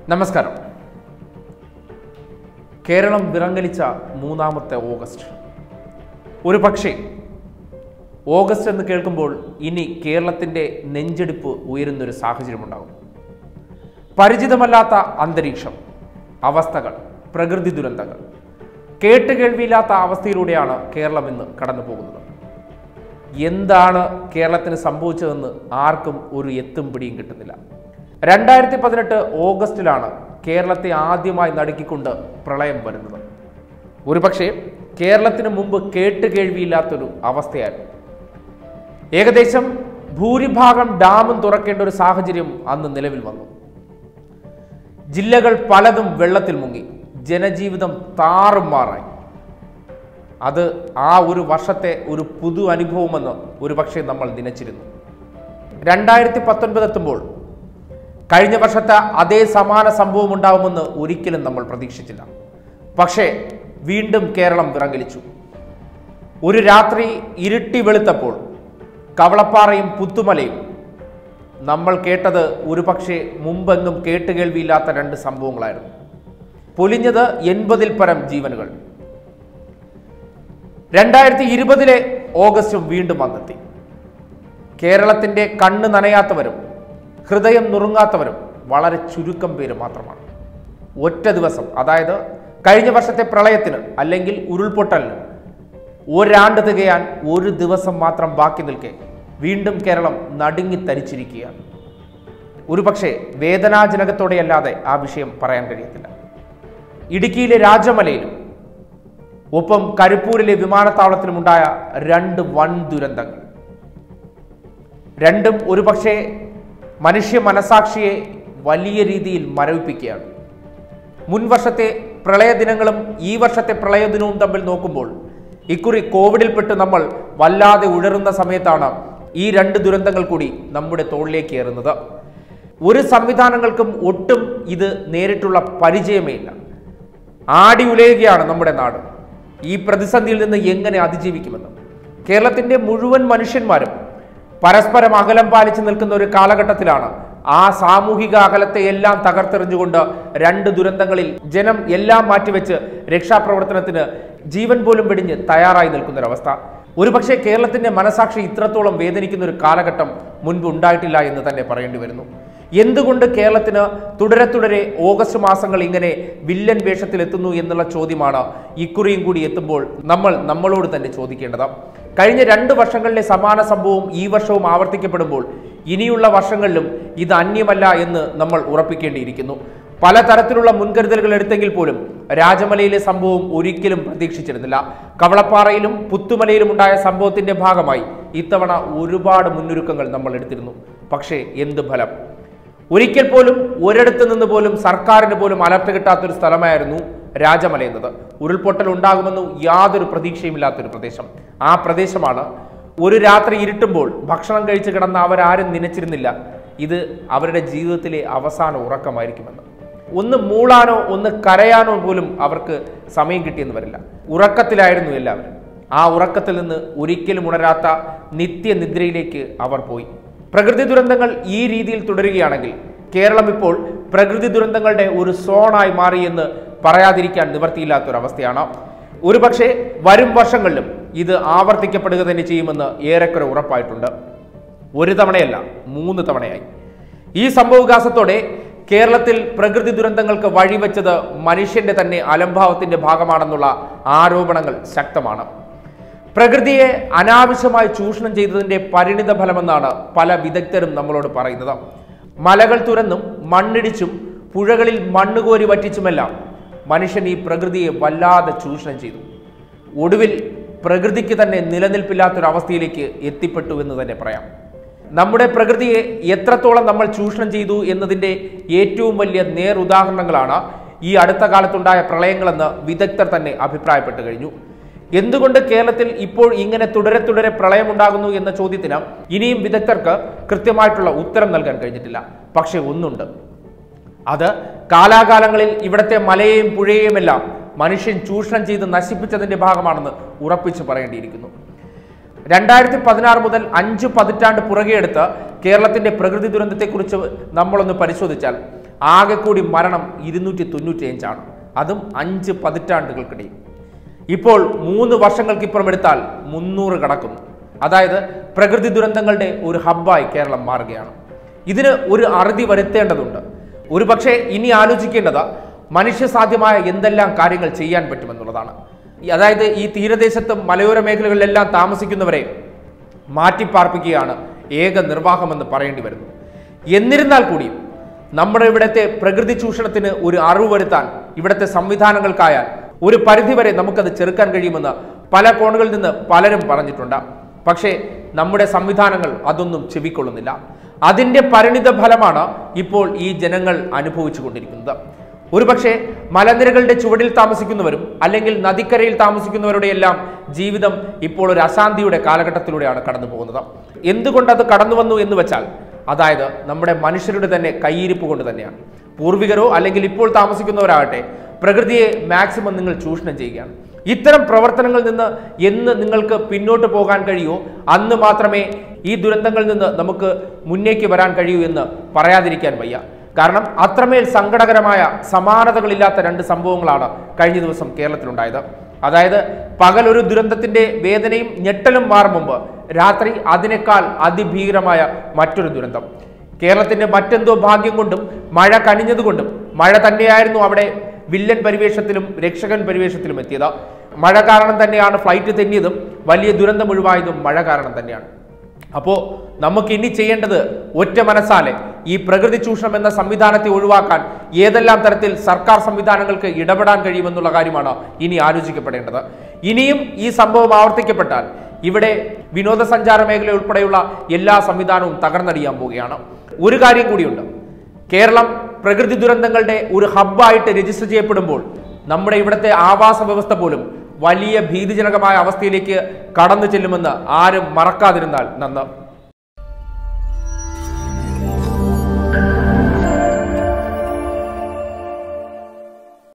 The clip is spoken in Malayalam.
നമസ്കാരം. കേരളം വിറങ്ങലിച്ച മൂന്നാമത്തെ ഓഗസ്റ്റ്. ഒരു പക്ഷേ ഓഗസ്റ്റ് എന്ന് കേൾക്കുമ്പോൾ ഇനി കേരളത്തിൻ്റെ നെഞ്ചെടുപ്പ് ഉയരുന്നൊരു സാഹചര്യമുണ്ടാകും. പരിചിതമല്ലാത്ത അന്തരീക്ഷം, അവസ്ഥകൾ, പ്രകൃതി ദുരന്തങ്ങൾ, കേട്ടുകേൾവിയില്ലാത്ത അവസ്ഥയിലൂടെയാണ് കേരളം ഇന്ന് കടന്നു പോകുന്നത്. എന്താണ് കേരളത്തിന് സംഭവിച്ചതെന്ന് ആർക്കും ഒരു എത്തും പിടിയും കിട്ടുന്നില്ല. 2018 ഓഗസ്റ്റിലാണ് കേരളത്തെ ആദ്യമായി നടുക്കിക്കൊണ്ട് പ്രളയം വരുന്നത്. ഒരുപക്ഷെ കേരളത്തിന് മുമ്പ് കേട്ടുകേൾവിയില്ലാത്തൊരു അവസ്ഥയായിരുന്നു. ഏകദേശം ഭൂരിഭാഗം ഡാമും തുറക്കേണ്ട ഒരു സാഹചര്യം അന്ന് നിലവിൽ വന്നു. ജില്ലകൾ പലതും വെള്ളത്തിൽ മുങ്ങി, ജനജീവിതം താറുമാറായി. അത് ആ ഒരു വർഷത്തെ ഒരു പുതു അനുഭവമെന്ന് ഒരുപക്ഷെ നമ്മൾ നനച്ചിരുന്നു. 2019 എത്തുമ്പോൾ കഴിഞ്ഞ വർഷത്തെ അതേ സമാന സംഭവം ഉണ്ടാവുമെന്ന് ഒരിക്കലും നമ്മൾ പ്രതീക്ഷിച്ചില്ല. പക്ഷേ വീണ്ടും കേരളം വിറങ്ങലിച്ചു. ഒരു രാത്രി ഇരുട്ടി വെളുത്തപ്പോൾ കവളപ്പാറയും പുത്തുമലയും നമ്മൾ കേട്ടത് ഒരുപക്ഷെ മുമ്പെങ്ങും കേട്ടുകേൾവിയില്ലാത്ത രണ്ട് സംഭവങ്ങളായിരുന്നു. പൊലിഞ്ഞത് 80-ൽ പരം ജീവനുകൾ. 2020 ഓഗസ്റ്റും വീണ്ടും വന്നെത്തി. കേരളത്തിൻ്റെ കണ്ണ് നനയാത്തവരും ഹൃദയം നുറുങ്ങാത്തവരും വളരെ ചുരുക്കം പേര് മാത്രമാണ്. ഒറ്റ ദിവസം, അതായത് കഴിഞ്ഞ വർഷത്തെ പ്രളയത്തിന് അല്ലെങ്കിൽ ഉരുൾപൊട്ടലിന് ഒരാണ്ട് തികയാൻ ഒരു ദിവസം മാത്രം ബാക്കി നിൽക്കെ വീണ്ടും കേരളം നടുങ്ങിത്തരിച്ചിരിക്കുകയാണ്. ഒരുപക്ഷെ വേദനാജനകത്തോടെയല്ലാതെ ആ വിഷയം പറയാൻ കഴിയത്തില്ല. ഇടുക്കിയിലെ രാജമലയിലും ഒപ്പം കരിപ്പൂരിലെ വിമാനത്താവളത്തിലുമുണ്ടായ രണ്ട് വൻ ദുരന്തങ്ങൾ. രണ്ടും ഒരുപക്ഷെ മനുഷ്യ മനസാക്ഷിയെ വലിയ രീതിയിൽ മരവിപ്പിക്കുകയാണ്. മുൻ വർഷത്തെ പ്രളയ ദിനങ്ങളും ഈ വർഷത്തെ പ്രളയ ദിനവും തമ്മിൽ നോക്കുമ്പോൾ ഇക്കുറി കോവിഡിൽപ്പെട്ട് നമ്മൾ വല്ലാതെ ഉഴറുന്ന സമയത്താണ് ഈ രണ്ട് ദുരന്തങ്ങൾ കൂടി നമ്മുടെ തോളിലേക്ക് ഏറുന്നത്. ഒരു സംവിധാനങ്ങൾക്കും ഒട്ടും ഇത് നേരിട്ടുള്ള പരിചയമേ ഇല്ല. ആടി ഉലയുകയാണ് നമ്മുടെ നാട്. ഈ പ്രതിസന്ധിയിൽ നിന്ന് എങ്ങനെ അതിജീവിക്കുമെന്ന് കേരളത്തിൻ്റെ മുഴുവൻ മനുഷ്യന്മാരും പരസ്പരം അകലം പാലിച്ച് നിൽക്കുന്ന ഒരു കാലഘട്ടത്തിലാണ് ആ സാമൂഹിക അകലത്തെ എല്ലാം തകർത്തെറിഞ്ഞുകൊണ്ട് രണ്ട് ദുരന്തങ്ങളിൽ ജനം എല്ലാം മാറ്റിവെച്ച് രക്ഷാപ്രവർത്തനത്തിന് ജീവൻ പോലും വെടിഞ്ഞ് തയ്യാറായി നിൽക്കുന്നൊരവസ്ഥ. ഒരുപക്ഷെ കേരളത്തിൻ്റെ മനസാക്ഷി ഇത്രത്തോളം വേദനിക്കുന്ന ഒരു കാലഘട്ടം മുൻപ് ഉണ്ടായിട്ടില്ല എന്ന് തന്നെ പറയേണ്ടി വരുന്നു. എന്തുകൊണ്ട് കേരളത്തിന് തുടരെ ഓഗസ്റ്റ് മാസങ്ങൾ ഇങ്ങനെ വില്ലൻ വേഷത്തിലെത്തുന്നു എന്നുള്ള ചോദ്യമാണ് ഇക്കുറിയും കൂടി എത്തുമ്പോൾ നമ്മൾ നമ്മളോട് തന്നെ ചോദിക്കേണ്ടത്. കഴിഞ്ഞ 2 വർഷങ്ങളിലെ സമാന സംഭവം ഈ വർഷവും ആവർത്തിക്കപ്പെടുമ്പോൾ ഇനിയുള്ള വർഷങ്ങളിലും ഇത് അന്യമല്ല എന്ന് നമ്മൾ ഉറപ്പിക്കേണ്ടിയിരിക്കുന്നു. പലതരത്തിലുള്ള മുൻകരുതലുകൾ എടുത്തെങ്കിൽ പോലും രാജമലയിലെ സംഭവം ഒരിക്കലും പ്രതീക്ഷിച്ചിരുന്നില്ല. കവളപ്പാറയിലും പുത്തുമലയിലും ഉണ്ടായ സംഭവത്തിന്റെ ഭാഗമായി ഇത്തവണ ഒരുപാട് മുന്നൊരുക്കങ്ങൾ നമ്മൾ എടുത്തിരുന്നു. പക്ഷേ എന്ത് ഫലം? ഒരിക്കൽ പോലും ഒരിടത്ത് നിന്ന് പോലും സർക്കാരിന് പോലും അലർട്ട് കിട്ടാത്തൊരു സ്ഥലമായിരുന്നു രാജമല എന്നത്. ഉരുൾപൊട്ടൽ ഉണ്ടാകുമെന്ന് യാതൊരു പ്രതീക്ഷയുമില്ലാത്തൊരു പ്രദേശം. ആ പ്രദേശമാണ് ഒരു രാത്രി ഇരുട്ടുമ്പോൾ ഭക്ഷണം കഴിച്ച് കിടന്ന അവരാരും നനച്ചിരുന്നില്ല ഇത് അവരുടെ ജീവിതത്തിലെ അവസാന ഉറക്കമായിരിക്കുമെന്ന്. ഒന്ന് മൂളാനോ ഒന്ന് കരയാനോ പോലും അവർക്ക് സമയം കിട്ടിയെന്ന് വരില്ല. ഉറക്കത്തിലായിരുന്നു എല്ലാവരും. ആ ഉറക്കത്തിൽ നിന്ന് ഒരിക്കലും ഉണരാത്ത നിത്യനിദ്രയിലേക്ക് അവർ പോയി. പ്രകൃതി ദുരന്തങ്ങൾ ഈ രീതിയിൽ തുടരുകയാണെങ്കിൽ കേരളം ഇപ്പോൾ പ്രകൃതി ദുരന്തങ്ങളുടെ ഒരു സോണായി മാറിയെന്ന് പറയാതിരിക്കാൻ നിവർത്തിയില്ലാത്തൊരവസ്ഥയാണ്. ഒരുപക്ഷെ വരും വർഷങ്ങളിലും ഇത് ആവർത്തിക്കപ്പെടുക തന്നെ ചെയ്യുമെന്ന് ഏറെക്കുറെ ഉറപ്പായിട്ടുണ്ട്. ഒരു തവണയല്ല, 3 തവണയായി. ഈ സംഭവവികാസത്തോടെ കേരളത്തിൽ പ്രകൃതി ദുരന്തങ്ങൾക്ക് വഴിവെച്ചത് മനുഷ്യന്റെ തന്നെ അലംഭാവത്തിന്റെ ഭാഗമാണെന്നുള്ള ആരോപണങ്ങൾ ശക്തമാണ്. പ്രകൃതിയെ അനാവശ്യമായി ചൂഷണം ചെയ്തതിന്റെ പരിണിത ഫലമെന്നാണ് പല വിദഗ്ധരും നമ്മളോട് പറയുന്നത്. മലകൾ തുരന്നും മണ്ണിടിച്ചും പുഴകളിൽ മണ്ണുകോരി വറ്റിച്ചുമെല്ലാം മനുഷ്യൻ ഈ പ്രകൃതിയെ വല്ലാതെ ചൂഷണം ചെയ്തു. ഒടുവിൽ പ്രകൃതിക്ക് തന്നെ നിലനിൽപ്പില്ലാത്തൊരവസ്ഥയിലേക്ക് എത്തിപ്പെട്ടു എന്ന് തന്നെ പറയാം. നമ്മുടെ പ്രകൃതിയെ എത്രത്തോളം നമ്മൾ ചൂഷണം ചെയ്തു എന്നതിൻ്റെ ഏറ്റവും വലിയ നേരുദാഹരണങ്ങളാണ് ഈ അടുത്ത കാലത്തുണ്ടായ പ്രളയങ്ങളെന്ന് വിദഗ്ധർ തന്നെ അഭിപ്രായപ്പെട്ടു കഴിഞ്ഞു. എന്തുകൊണ്ട് കേരളത്തിൽ ഇപ്പോൾ ഇങ്ങനെ തുടരെ പ്രളയമുണ്ടാകുന്നു എന്ന ചോദ്യത്തിന് ഇനിയും വിദഗ്ധർക്ക് കൃത്യമായിട്ടുള്ള ഉത്തരം നൽകാൻ കഴിഞ്ഞിട്ടില്ല. പക്ഷെ ഒന്നുണ്ട്, അത് കാലാകാലങ്ങളിൽ ഇവിടുത്തെ മലയെയും പുഴയെയും എല്ലാം മനുഷ്യൻ ചൂഷണം ചെയ്ത് നശിപ്പിച്ചതിൻ്റെ ഭാഗമാണെന്ന് ഉറപ്പിച്ചു പറയേണ്ടിയിരിക്കുന്നു. 2016 മുതൽ 5 പതിറ്റാണ്ട് പുറകെയെടുത്ത് കേരളത്തിൻ്റെ പ്രകൃതി ദുരന്തത്തെക്കുറിച്ച് നമ്മളൊന്ന് പരിശോധിച്ചാൽ ആകെ കൂടി മരണം 295 അതും 5 പതിറ്റാണ്ടുകൾക്കിടയിൽ. ഇപ്പോൾ 3 വർഷങ്ങൾക്കിപ്പുറം എടുത്താൽ 300 കടക്കുന്നു. അതായത് പ്രകൃതി ദുരന്തങ്ങളുടെ ഒരു ഹബ്ബായി കേരളം മാറുകയാണ്. ഇതിന് ഒരു അറുതി വരുത്തേണ്ടതുണ്ട്. ഒരു പക്ഷേ ഇനി ആലോചിക്കേണ്ടത് മനുഷ്യസാധ്യമായ എന്തെല്ലാം കാര്യങ്ങൾ ചെയ്യാൻ പറ്റുമെന്നുള്ളതാണ്. അതായത് ഈ തീരദേശത്തും മലയോര മേഖലകളിലെല്ലാം താമസിക്കുന്നവരെ മാറ്റിപ്പാർപ്പിക്കുകയാണ് ഏക നിർവാഹമെന്ന് പറയേണ്ടി വരുന്നു. എന്നിരുന്നാൽ കൂടിയും നമ്മുടെ ഇവിടുത്തെ പ്രകൃതി ചൂഷണത്തിന് ഒരു അറിവ് വരുത്താൻ ഇവിടുത്തെ സംവിധാനങ്ങൾക്കായാൽ ഒരു പരിധിവരെ നമുക്കത് ചെറുക്കാൻ കഴിയുമെന്ന് പല കോണുകളിൽ നിന്ന് പലരും പറഞ്ഞിട്ടുണ്ട്. പക്ഷേ നമ്മുടെ സംവിധാനങ്ങൾ അതൊന്നും ചെവിക്കൊള്ളുന്നില്ല. അതിൻ്റെ പരിണിത ഫലമാണ് ഇപ്പോൾ ഈ ജനങ്ങൾ അനുഭവിച്ചു കൊണ്ടിരിക്കുന്നത്. ഒരുപക്ഷെ മലനിരകളുടെ ചുവടിൽ താമസിക്കുന്നവരും അല്ലെങ്കിൽ നദിക്കരയിൽ താമസിക്കുന്നവരുടെ എല്ലാം ജീവിതം ഇപ്പോൾ ഒരു അശാന്തിയുടെ കാലഘട്ടത്തിലൂടെയാണ് കടന്നു പോകുന്നത്. എന്തുകൊണ്ടത് കടന്നു വന്നു എന്ന് വെച്ചാൽ, അതായത് നമ്മുടെ മനുഷ്യരുടെ തന്നെ കയ്യിരിപ്പ് കൊണ്ട് തന്നെയാണ്. പൂർവികരോ അല്ലെങ്കിൽ ഇപ്പോൾ താമസിക്കുന്നവരാകട്ടെ പ്രകൃതിയെ മാക്സിമം നിങ്ങൾ ചൂഷണം ചെയ്യുകയാണ്. ഇത്തരം പ്രവർത്തനങ്ങളിൽ നിന്ന് എന്ന് നിങ്ങൾക്ക് പിന്നോട്ട് പോകാൻ കഴിയുമോ അന്ന് മാത്രമേ ഈ ദുരന്തങ്ങളിൽ നിന്ന് നമുക്ക് മുന്നേക്ക് വരാൻ കഴിയൂ എന്ന് പറയാതിരിക്കാൻ വയ്യ. കാരണം അത്രമേൽ സങ്കടകരമായ സമാനതകളില്ലാത്ത 2 സംഭവങ്ങളാണ് കഴിഞ്ഞ ദിവസം കേരളത്തിലുണ്ടായത്. അതായത് പകൽ ഒരു ദുരന്തത്തിന്റെ വേദനയും ഞെട്ടലും മാറും മുമ്പ് രാത്രി അതിനേക്കാൾ അതിഭീകരമായ മറ്റൊരു ദുരന്തം. കേരളത്തിന്റെ മറ്റെന്തോ ഭാഗ്യം കൊണ്ടും മഴ കനിഞ്ഞതുകൊണ്ടും മഴ തന്നെയായിരുന്നു അവിടെ വില്ലൻ പരിവേഷത്തിലും രക്ഷകൻ പരിവേഷത്തിലും എത്തിയത്. മഴ കാരണം തന്നെയാണ് ഫ്ലൈറ്റ് തെന്നിയതും വലിയ ദുരന്തം ഒഴിവായതും മഴ കാരണം തന്നെയാണ്. അപ്പോൾ നമുക്ക് ഇനി ചെയ്യേണ്ടത് ഒറ്റ മനസ്സാലെ ഈ പ്രകൃതി ചൂഷണം എന്ന സംവിധാനത്തെ ഒഴിവാക്കാൻ ഏതെല്ലാം തരത്തിൽ സർക്കാർ സംവിധാനങ്ങൾക്ക് ഇടപെടാൻ കഴിയുമെന്നുള്ള കാര്യമാണ് ഇനി ആലോചിക്കപ്പെടേണ്ടത്. ഇനിയും ഈ സംഭവം ആവർത്തിക്കപ്പെട്ടാൽ ഇവിടെ വിനോദസഞ്ചാര മേഖല ഉൾപ്പെടെയുള്ള എല്ലാ സംവിധാനവും തകർന്നടിയാൻ പോവുകയാണ്. ഒരു കാര്യം കൂടിയുണ്ട്. കേരളം പ്രകൃതി ദുരന്തങ്ങളുടെ ഒരു ഹബ്ബായിട്ട് രജിസ്റ്റർ ചെയ്യപ്പെടുമ്പോൾ നമ്മുടെ ഇവിടുത്തെ ആവാസ വ്യവസ്ഥ പോലും വലിയ ഭീതിജനകമായ അവസ്ഥയിലേക്ക് കടന്നു ചെല്ലുമെന്ന് ആരും മറക്കാതിരുന്നാൽ നന്ന്.